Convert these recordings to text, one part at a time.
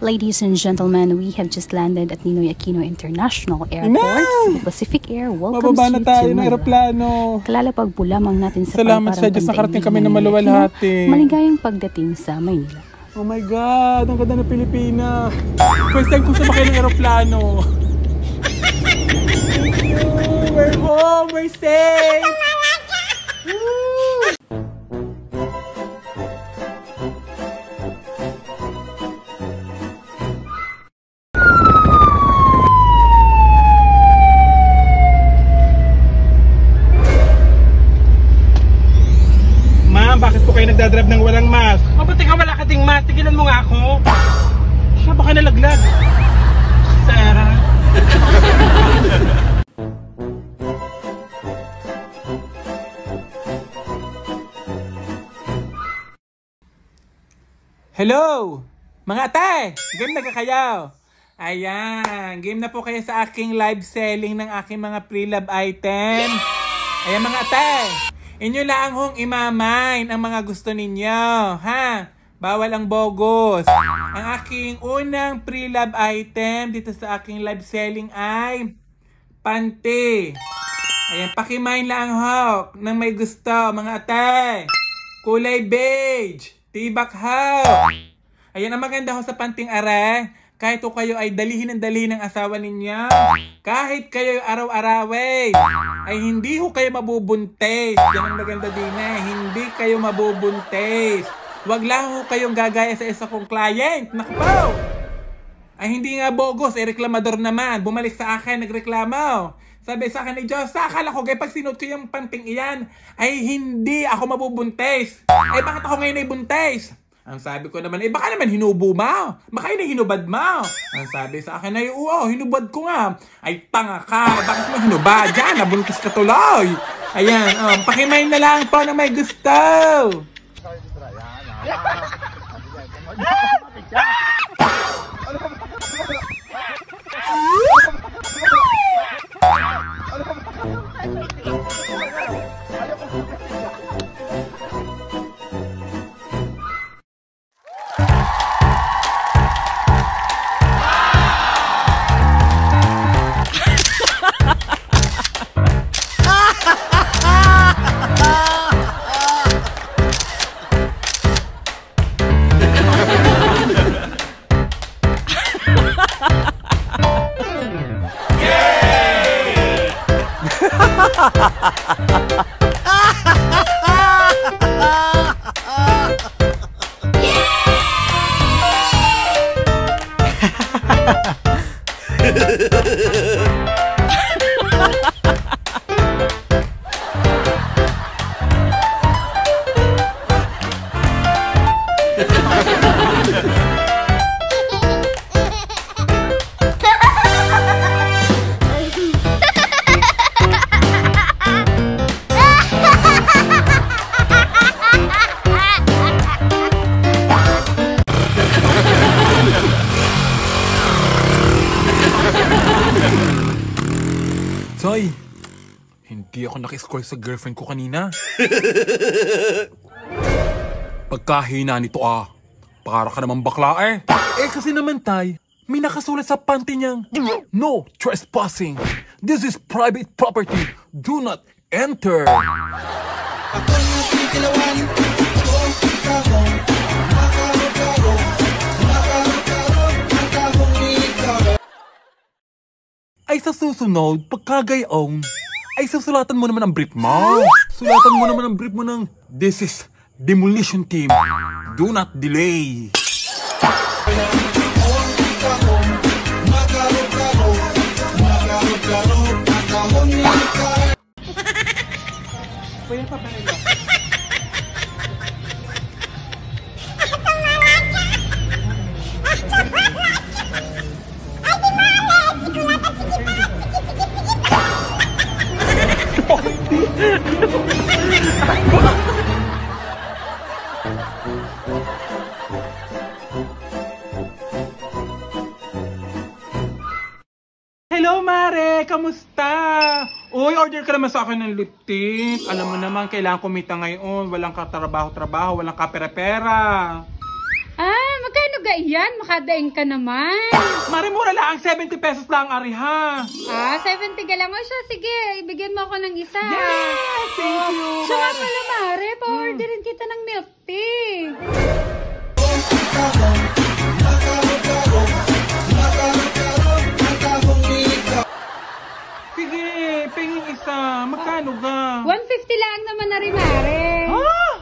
Ladies and gentlemen, we have just landed at Ninoy Aquino International Airport. No! Pacific Air welcomes Mababa na tayo you to ng aeroplano. Kalalapag po lamang natin sa salamat sa Diyos, nakarating kami na maluwalhati. Maligayang pagdating sa Maynila. Oh my God, ang ganda ng Pilipinas. First time ko sumakay ng aeroplano. We're home, we're safe. Bakit po kayo nagdadrive ng walang mask? O ba't ikaw wala ka ding mask? Tigilan mo nga ako. Siya baka nalaglag. Sarah. Hello! Mga ate! Game na kayo? Ayan, game na po kayo sa aking live selling ng aking mga pre-love item. Ayan mga ate! Inyo lang hong imamain ang mga gusto ninyo, ha? Bawal ang bogus. Ang aking unang pre-love item dito sa aking live selling ay panty. Ayan, pakimain lang ho nang may gusto, mga ate. Kulay beige, tibak ho. Ayan, ang maganda ho sa panting are. Kahit po kayo ay dalihin ng asawa ninyo, kahit kayo araw-araway, ay hindi ho kayo mabubuntis. Yan ang maganda din hindi kayo mabubuntis. Huwag lang ho kayong gagaya sa isa kong client. Naku po! Ay hindi nga bogus, reklamador naman. Bumalik sa akin, nagreklamo. Sabi sa akin ni Diyos, akala ko pag sinuot ko yung panting iyan, ay hindi ako mabubuntis. Ay bakit ako ngayon ay buntis? Ang sabi ko naman, baka naman hinubo mo. Baka yun hinubad mo. Ang sabi sa akin ay, oo, hinubad ko nga. Ay, tanga ka. Bakit mo hinubad? Diyan, nabuntis ka tuloy. Ayan, pakimain na lang po na may gusto. Soy, hindi ako nakiscroll sa girlfriend ko kanina. Pagkahina nito para ka naman bakla kasi naman tay, may nakasulat sa panty niyang, no trespassing. This is private property. Do not enter. Ay sa susunod, pagkagayon, ay susulatan mo naman ang brief mo. Sulatan mo naman ang brief mo ng, this is demolition team. Do not delay. Hello, Mare! Kamusta? Uy, order ka naman sa akin ng lip tint. Alam mo naman, kailangan kumita ngayon. Walang katrabaho-trabaho, walang kapera-pera. Ah, magkano Aga iyan, makadaing ka naman. Mare, mura lang. 70 pesos lang, Ari, ha? 70 ka lang. O siya, sige, ibigyan mo ako ng isa. Yes! Thank you, Siya nga Mare. pala, Mare, pa-orderin kita ng milk tea. Sige, pingin isa. Magkano ga? 150 lang naman na rin, Mare. Ah!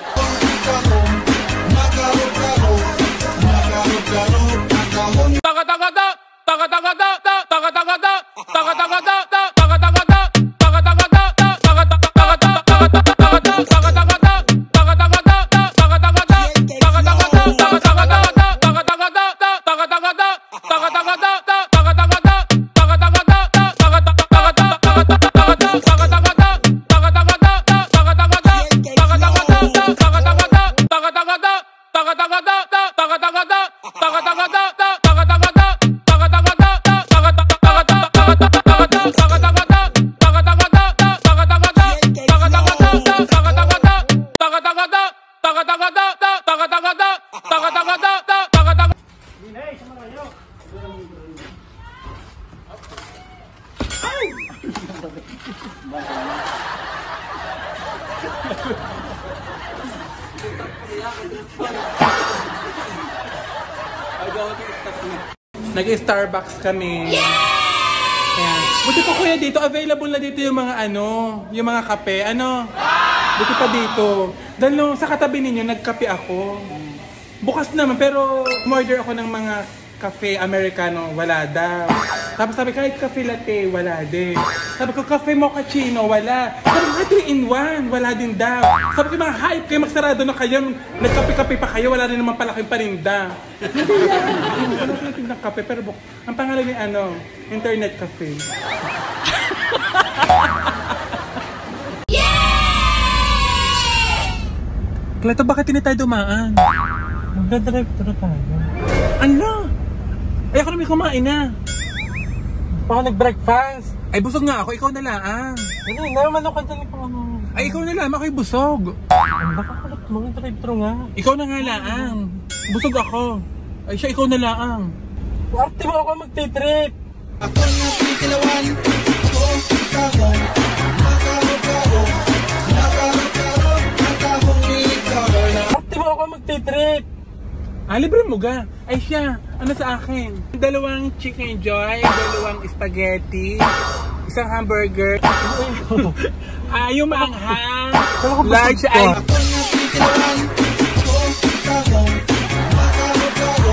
Nag-Starbucks kami. Ayan. Buti pa kuya dito, available na dito yung mga yung mga kape. Buti pa dito. Dahil nung sa katabi ninyo, nagkape ako. Bukas naman, pero umorder ako ng mga cafe americano, wala daw. Tapos sabi, kahit cafe latte, wala din. Sabi ko, cafe mochaccino, wala. Sabi ko, 3 in 1, wala din daw. Sabi ko, mga hype kayo, magsarado na kayo. Nagkape-kape pa kayo, wala rin naman pala kayong paninda. Hindi yan. Wala sila tindang kape, pero ang pangalan ni internet cafe. Kleto, bakit hindi tayo dumaan? Magdadrive to na tayo. Ano? Ay, ako naman kumain na. Baka nag-breakfast. Ay, busog nga ako. Ikaw na lang. Hindi, naman ako dyan kung ano. Ay, ikaw na lang. Ako'y busog. Ang nakakulit mo, drive-thru nga. Ikaw na nga lang. Busog ako. Ay, siya, ikaw na lang. Arte mo ako magtitrip. Ako nga titilawan ko kahon makaro-karo nakahong ikaw na. Arte mo ako magtitrip. Libre mo ga. Ay siya, ano sa akin? 2 chicken joy, 2 spaghetti, 1 hamburger, yung maanghang, large ice. Ako nga titilawan ko kahon makaro-karo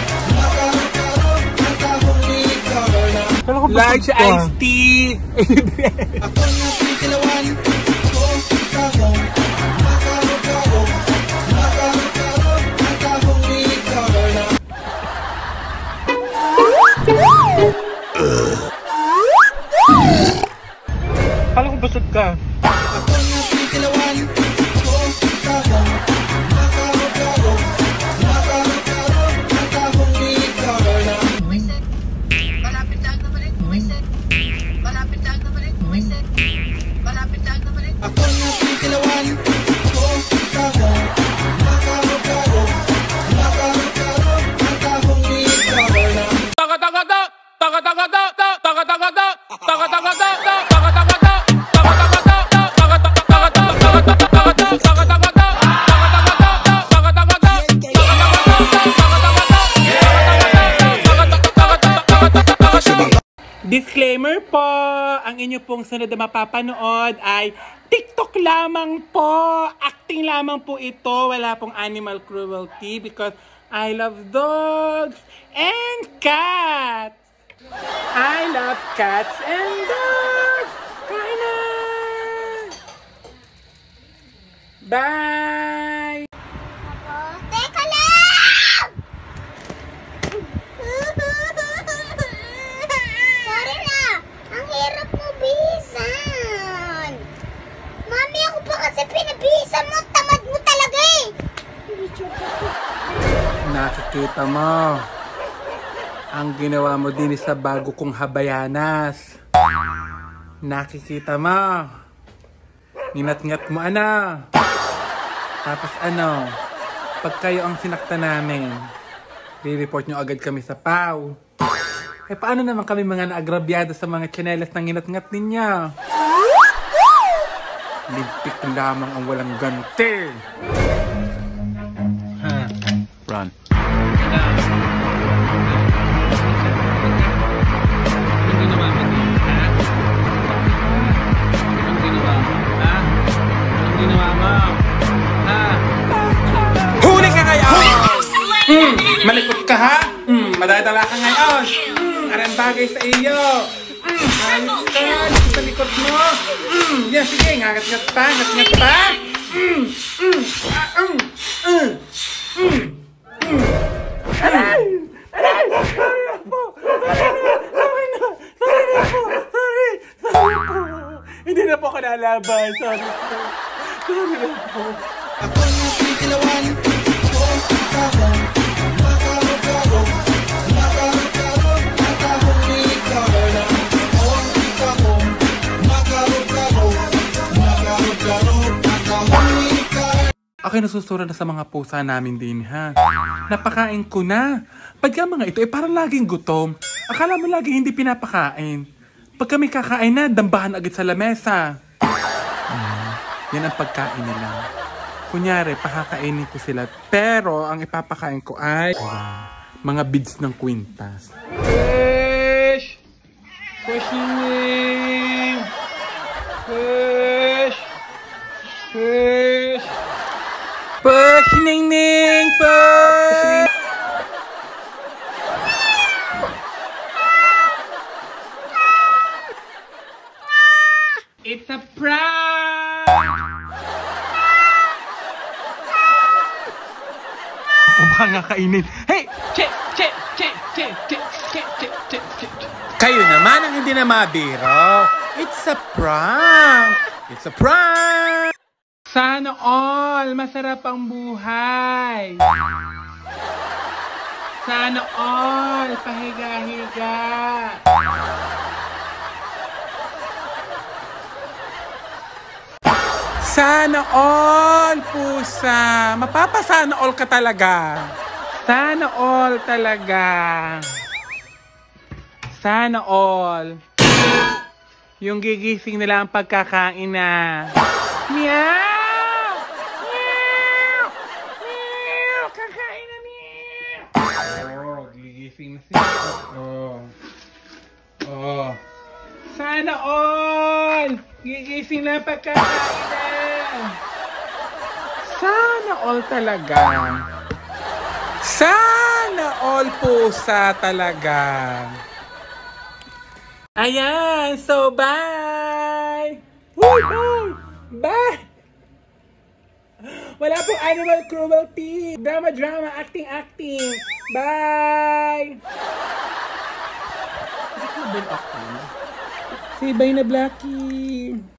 nakahong ikaw na. Large iced tea. Ako nga titilawan ko kahon makaro-karo nakahong ikaw na. Kala ko busog ka. Ako nga titilawan ko kahon makaro-karo nakahong ikaw na. Malapit lang naman rin. Malapit lang naman rin. Malapit lang naman rin. Ako nga titilawan ko kahon makaro-karo nakahong ikaw na. Disclaimer po, ang inyo pong sunod na mapapanood ay TikTok lamang po. Acting lamang po ito. Wala pong animal cruelty because I love dogs and cats. I love cats and dogs. Kain na! Bye! Teka lang! Sorry na! Ang hirap mo bihisan! Mami, ako pa kasi pinabihisan mo. Tamad mo talaga eh! Nakikita mo ang ginawa mo din sa bago kong habayanas. Nakikita mo. Ninat-ngat mo Tapos pag kayo ang sinakta namin, Re-report nyo agad kami sa PAW. Eh paano naman kami mga naagrabyado sa mga tsinelas ng inat-ngat ninyo? Limpik lamang ang walang ganti. Run. Anong ginawa mo din? Anong ginawa mo? Anong ginawa mo? Huli ka ngayon! Malikot ka ha? Madadala ka ngayon! Arang bagay sa iyo! Ayos ka! Sa likod mo! Yan, sige! Ngat-ngat pa! Ngat-ngat pa! Hindi na po ako nalaban. Sorry po. Sorry na po. Ako na titilawan ko kahon. Makarot-karot, makarot-karot, nakahuli ka na. Ako kahon, makarot-karot, makarot-karot, nakahuli ka. Ako'y nasusura na sa mga pusa namin din, ha? Napakain ko na. Pagka mga ito, parang laging gutom. Akala mo lagi hindi pinapakain. Pag kami kakain na, dambahan agad sa lamesa. Yan ang pagkain nila. Kunyari, pakakainin ko sila. Pero, ang ipapakain ko ay mga beads ng kwintas. Fish! Fish Ningning! Fish! Fish! Fish Ningning! Fish! It's a prank! Baka nga kainin. Hey! Che! Che! Che! Che! Che! Che! Che! Che! Che! Kayo naman ang hindi na mabiro. It's a prank! It's a prank! Sana all masarap ang buhay. Sana all pahiga-higa. Sana all, pusa. Mapapasana all ka talaga. Sana all talaga. Sana all. Yung gigising nila ang pagkakain na. Meow! Meow! Meow! Kakain na meow! Oh, gigising na sila. Oh. Oh. Sana all! Gigising na ang pagkakain na. Sana all talaga. Sana all pusa talaga. Ayan, so bye! Woo! Bye! Wala pong animal cruelty. Drama, acting. Bye! Say bye na, Blackie.